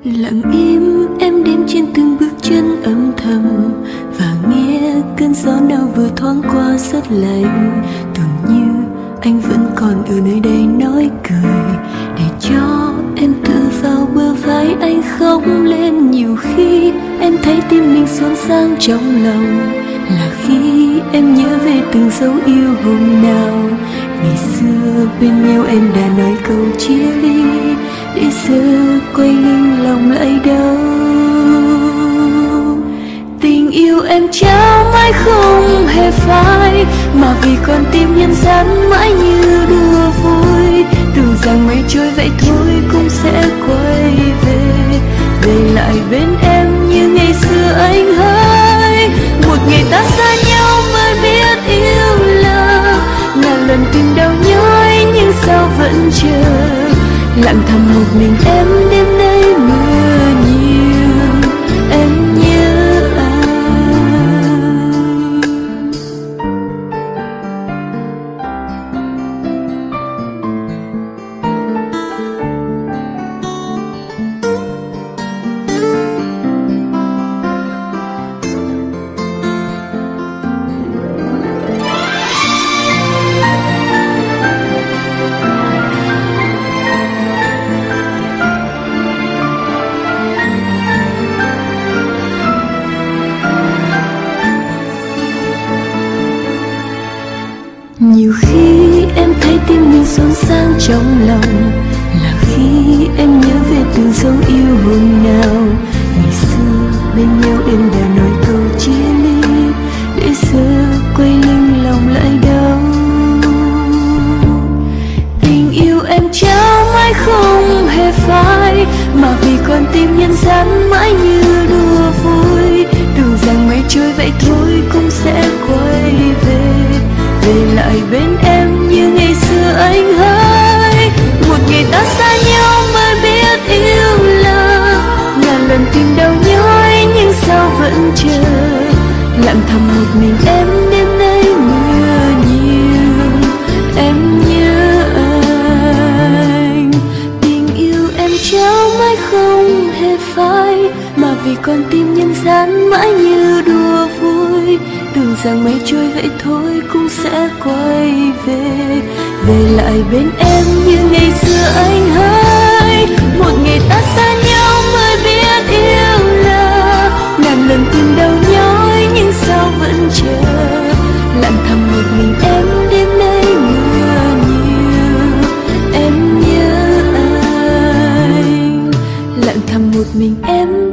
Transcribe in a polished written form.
Lặng im em đếm trên từng bước chân âm thầm, và nghe cơn gió nào vừa thoáng qua rất lạnh. Tưởng như anh vẫn còn ở nơi đây nói cười, để cho em tự vào bờ vai anh khóc lên. Nhiều khi em thấy tim mình xốn xang trong lòng, là khi em nhớ về từng dấu yêu hôm nào. Ngày xưa bên nhau em đã nói câu chia ly, để giờ quay lưng lòng lại đâu. Tình yêu em trao mãi không hề phai, mà vì con tim nhân gian mãi như đùa vui. Tưởng rằng mây trôi vậy thôi cũng sẽ quay về, về lại bên em như ngày xưa anh hỡi. Một ngày ta xa nhau mới biết yêu là ngàn lần tình đau nhói, nhưng sao vẫn chờ. Lặng thầm một mình em đêm nay mưa nhiều, em nhớ anh. Nhiều khi em thấy tim mình xốn xang trong lòng, là khi em nhớ về từng dấu yêu hôm nào. Ngày xưa bên nhau em đã nói câu chia ly, để giờ quay lưng lòng lại đau. Tình yêu em trao mãi không hề phai, mà vì con tim nhân gian mãi như đùa vui. Tưởng rằng mây trôi vậy thôi cũng sẽ quay về, về lại bên em như ngày xưa anh hỡi. Một ngày ta xa nhau mới biết yêu là ngàn lần tình đau nhói, nhưng sao vẫn chờ. Lặng thầm một mình em đêm nay mưa nhiều, em nhớ anh. Tình yêu em trao mãi không hề phai, mà vì con tim nhân gian mãi như đùa vui. Tưởng rằng mây trôi vậy thôi cũng sẽ quay về, về lại bên em như ngày xưa anh hỡi. Một ngày ta xa nhau mới biết yêu là ngàn lần tình đau nhói, nhưng sao vẫn chờ. Lặng thầm một mình em đêm nay mưa nhiều, em nhớ anh. Lặng thầm một mình em